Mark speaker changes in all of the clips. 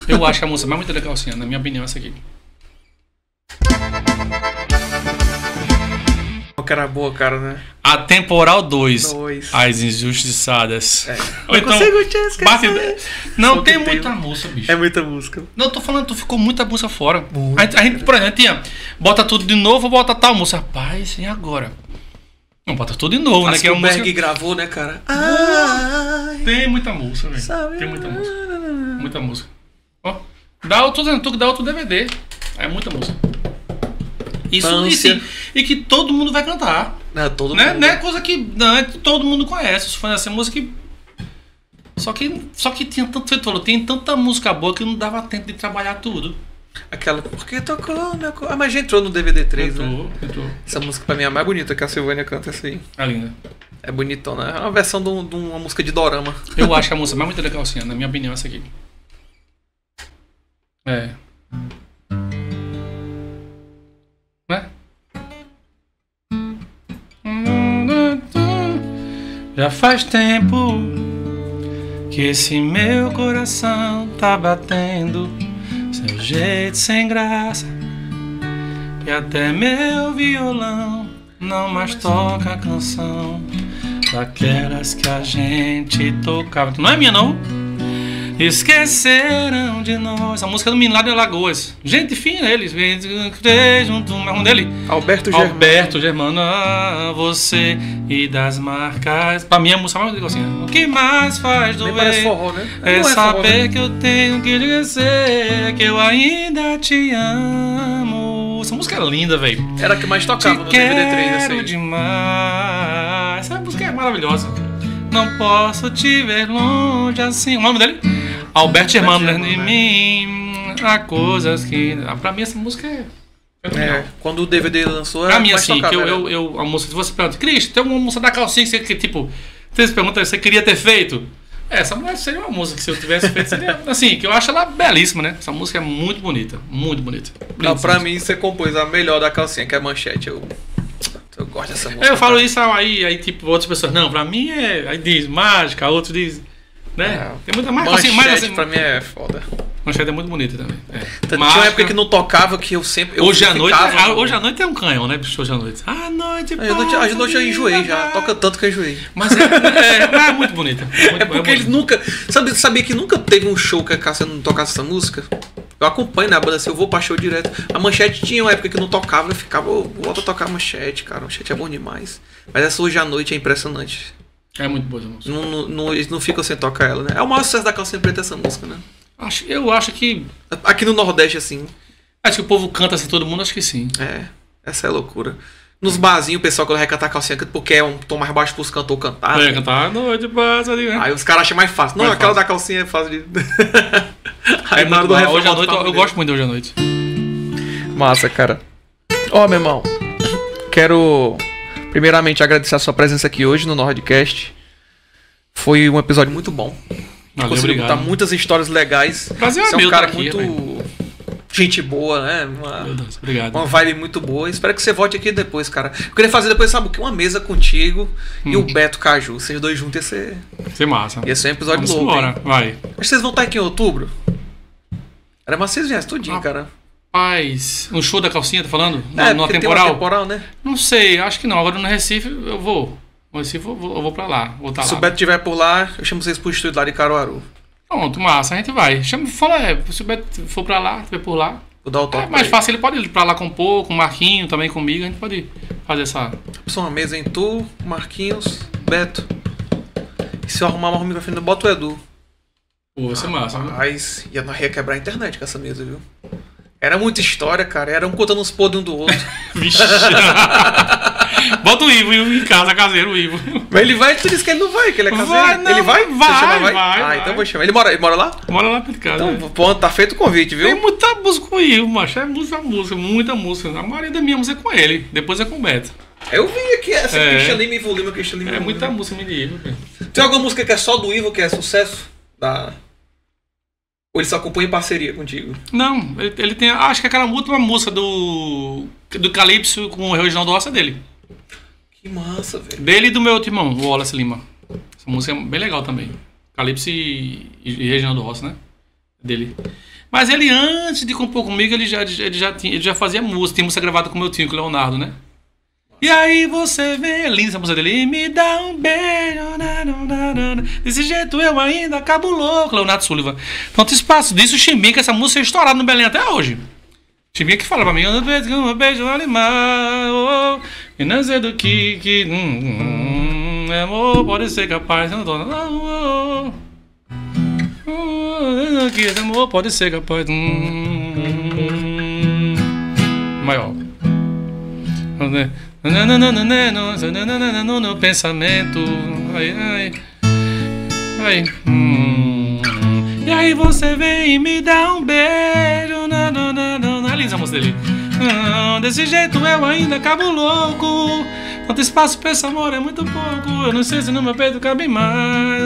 Speaker 1: Eu acho a música mais muito da calcinha, na minha opinião, essa aqui.
Speaker 2: Que era boa, cara, né?
Speaker 1: A Temporal 2.
Speaker 2: 2.
Speaker 1: As Injustiçadas.
Speaker 2: Ou então, consigo te esquecer.
Speaker 1: Não, tem muita música, bicho.
Speaker 2: É muita música.
Speaker 1: Não, eu tô falando, tu ficou muita música fora. A gente, por exemplo, tinha, bota tudo de novo ou bota tal música. Rapaz, e agora? Não, bota tudo de novo, né?
Speaker 2: Que o Berg gravou, né, cara?
Speaker 1: Tem muita música, velho. Tem muita música. Muita música. Ó, tô dizendo, tu que dá outro DVD. É muita música. Isso, e que todo mundo vai cantar.
Speaker 2: Todo
Speaker 1: né?
Speaker 2: mundo.
Speaker 1: Não é coisa que todo mundo conhece. Os fãs dessa música que. Só que tinha tanto. Você falou, tem tanta música boa que não dava tempo de trabalhar tudo.
Speaker 2: Aquela. Porque tocou meu coração. Mas já entrou no DVD 3, né?
Speaker 1: Entrou.
Speaker 2: Essa música pra mim é a mais bonita que a Silvânia canta, essa aí.
Speaker 1: É linda.
Speaker 2: É bonitona. É uma versão de uma música de dorama.
Speaker 1: Eu acho a música mais muito da calcinha, na minha opinião, essa aqui. É. Né? Já faz tempo que esse meu coração tá batendo, seu jeito sem graça, e até meu violão não mais toca a canção daquelas que a gente tocava. Não é minha, não? Esqueceram de nós. A música do Menino lá de Alagoas. Gente fina, eles junto, o nome dele? Alberto Germano. Você e das marcas. Pra mim a música mais assim. O que mais faz doer?
Speaker 2: Parece forró, né?
Speaker 1: É saber forró, né? Que eu tenho que dizer que eu ainda te amo. Essa música é linda, velho.
Speaker 2: Era a que mais tocava no DVD3, assim.
Speaker 1: Demais. Essa música é maravilhosa. Não posso te ver longe assim. O nome dele? Alberto Germano, dentro de mim. Há coisas que. Pra mim, essa música é.
Speaker 2: Quando o DVD lançou,
Speaker 1: pra mim, assim, que a música. Se você pergunta, Cris, tem uma música da calcinha que, tipo, você pergunta, você queria ter feito? Essa seria uma música que se eu tivesse feito, seria. Assim, que eu acho ela belíssima, né? Essa música é muito bonita. Muito bonita.
Speaker 2: Não, pra mim, você compôs a melhor da calcinha, que é a Manchete. Eu gosto dessa música.
Speaker 1: Eu falo isso aí, tipo, outras pessoas, não, pra mim é. Aí diz mágica, outros diz. Né? Tem muita mais.
Speaker 2: Manchete,
Speaker 1: assim,
Speaker 2: pra mim é foda.
Speaker 1: Manchete é muito bonita também.
Speaker 2: Tinha uma época que não tocava que eu sempre.
Speaker 1: Hoje à noite é um canhão, né, bicho? Hoje à noite. À noite
Speaker 2: eu enjoei já. Toca tanto que eu enjoei.
Speaker 1: Mas é muito bonita.
Speaker 2: É porque eles nunca. Sabia que nunca teve um show que a Cássia não tocasse essa música? Eu acompanho na banda assim, eu vou pra show direto. A Manchete tinha uma época que não tocava, eu ficava, volta a tocar a Manchete, cara. A Manchete é bom demais. Mas essa Hoje à Noite é impressionante.
Speaker 1: É muito boa essa música.
Speaker 2: Eles não ficam sem tocar ela, né? É o maior sucesso da Calcinha Preta essa música, né?
Speaker 1: Eu acho que.
Speaker 2: Aqui no Nordeste, assim.
Speaker 1: Acho que o povo canta assim, todo mundo, acho que sim.
Speaker 2: Essa é loucura. Nos barzinhos, o pessoal quando vai cantar Calcinha canta porque é um tom mais baixo pros cantores cantar.
Speaker 1: Né? Cantar a noite passa ali, né?
Speaker 2: Aí os caras acham mais fácil. Não, aquela da calcinha é fácil de.
Speaker 1: Aí na hora do refrão. Hoje à noite, eu gosto muito de Hoje à Noite.
Speaker 2: Massa, cara. Ó, meu irmão. Quero primeiramente agradecer a sua presença aqui hoje no Nordcast. Foi um episódio muito bom. Conseguiu botar muitas histórias legais.
Speaker 1: Prazer é
Speaker 2: meu. Você é um cara aqui, muito.
Speaker 1: Véio.
Speaker 2: Gente boa, né?
Speaker 1: Meu Deus, obrigado.
Speaker 2: Uma vibe muito boa. Espero que você volte aqui depois, cara. Eu queria fazer depois, sabe o que? Uma mesa contigo e o Beto Caju. Vocês dois juntos ia ser
Speaker 1: massa.
Speaker 2: Ia ser um episódio louco.
Speaker 1: Embora. Vai.
Speaker 2: Acho que vocês vão estar aqui em outubro. Era massa vocês viessem tudinho, cara.
Speaker 1: Rapaz, um show da calcinha, tá falando?
Speaker 2: No temporal? Temporal, né?
Speaker 1: Não sei, acho que não. Agora no Recife eu vou. No Recife eu vou pra lá. Vou
Speaker 2: Se o Beto estiver por lá, eu chamo vocês pro estúdio lá de Caruaru.
Speaker 1: Pronto, massa, a gente vai. Se o Beto for pra lá, estiver por lá.
Speaker 2: Vou dar o toque.
Speaker 1: É mais fácil, ele pode ir pra lá compor, com o Marquinho também comigo, a gente pode fazer essa.
Speaker 2: Só uma mesa em tu, Marquinhos, Beto. E se eu arrumar uma microfone, eu boto o Edu.
Speaker 1: Pô, vai ser massa, viu?
Speaker 2: Mas ia quebrar a internet com essa mesa, viu? Era muita história, cara. Era um contando os podres um do outro.
Speaker 1: Vixe. Bota o Ivo em casa, caseiro, o Ivo.
Speaker 2: Mas ele vai, tu disse que ele não vai, que ele é caseiro.
Speaker 1: Vai, não,
Speaker 2: ele vai?
Speaker 1: Vai.
Speaker 2: Então eu vou chamar. Ele mora lá?
Speaker 1: Mora lá perto de casa.
Speaker 2: Então, pronto, tá feito o convite, viu?
Speaker 1: Tem muita música com o Ivo, macho. É muita música. A maioria da minha música é com ele. Depois é com o Beto.
Speaker 2: Eu vi aqui essa Christian Lima e Ivo Lima, Christian Lima.
Speaker 1: É muita música de Ivo.
Speaker 2: Tem alguma música que é só do Ivo, que é sucesso? Ou ele só compõe em parceria contigo?
Speaker 1: Não, ele tem. Acho que aquela última música do Calypso com o Reginaldo Rossi é dele.
Speaker 2: Que massa, velho.
Speaker 1: Dele e do meu outro irmão, o Wallace Lima. Essa música é bem legal também. Calypso e Reginaldo Rossi, né? Dele. Mas ele, antes de compor comigo, ele já fazia música. Tem música gravada com meu tio, com o Leonardo, né? E aí você vem, é linda essa música dele. E me dá um beijo. Desse jeito eu ainda acabo louco. Leonardo Sullivan. Pronto, espaço disso, o Chimbinha, que essa música é estourada no Belém até hoje. Chimbinha que fala pra mim, um beijo animal. E não sei do que amor pode ser capaz. Eu não tô. Que esse amor pode ser capaz. Maior. No pensamento. Ai. E aí você vem e me dá um beijo. Analisa a música dele. Desse jeito eu ainda acabo louco. Quanto espaço pra esse amor é muito pouco. Eu não sei se no meu peito cabe mais.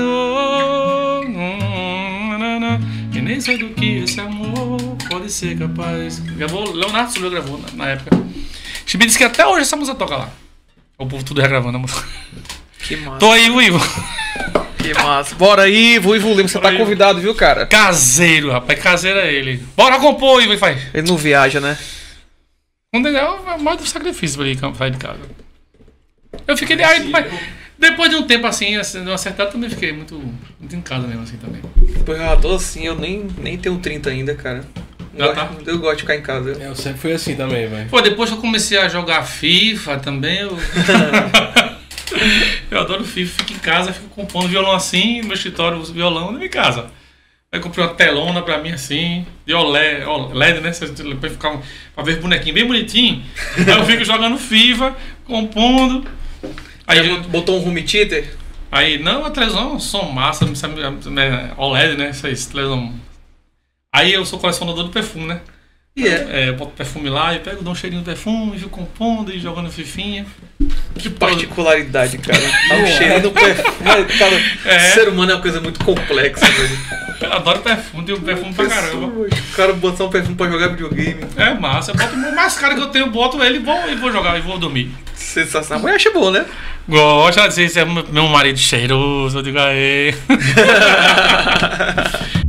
Speaker 1: E nem sei do que esse amor pode ser capaz. Gravou, Leonardo Silva gravou na época. Chibi disse que até hoje essa música toca lá. O povo tudo regravando a música.
Speaker 2: Que massa.
Speaker 1: Tô aí, Ivo.
Speaker 2: Que massa. Bora aí, Ivo Lima, você tá convidado, viu, cara?
Speaker 1: Caseiro, rapaz, caseiro é ele. Bora compor, Ivo, faz.
Speaker 2: Ele não viaja, né?
Speaker 1: É mais do sacrifício pra ele sair de casa. Eu fiquei aí, depois de um tempo assim, de uma certa também fiquei muito em casa mesmo assim também.
Speaker 2: Depois eu tô assim, eu nem tenho 30 ainda, cara. Eu gosto de ficar em casa.
Speaker 3: Eu sempre fui assim também, velho.
Speaker 1: Pô, depois que eu comecei a jogar FIFA também, eu adoro FIFA, fico em casa, fico compondo violão assim, no meu escritório, uso violão na minha casa. Aí comprei uma telona pra mim assim, de OLED, né? Pra ficar pra ver bonequinho bem bonitinho. Aí eu fico jogando FIFA, compondo. Aí
Speaker 2: botou um home theater?
Speaker 1: Aí, não, a televisão, som massa, OLED, né? Essas televisão. Aí eu sou colecionador de perfume, né? Eu boto perfume lá e pego, dou um cheirinho de perfume, fico compondo e jogando fifinha.
Speaker 2: Que particularidade, cara. Dá um cheirinho do perfume. Cara, ser humano é uma coisa muito complexa, velho.
Speaker 1: Eu adoro perfume, tenho perfume pra caramba.
Speaker 2: O cara botar um perfume pra jogar videogame.
Speaker 1: É massa, eu boto o mais caro que eu tenho, boto ele e vou jogar e vou dormir.
Speaker 2: Sensacional. Mas acha bom, né?
Speaker 1: Gosta de ser meu marido cheiroso, eu digo aí.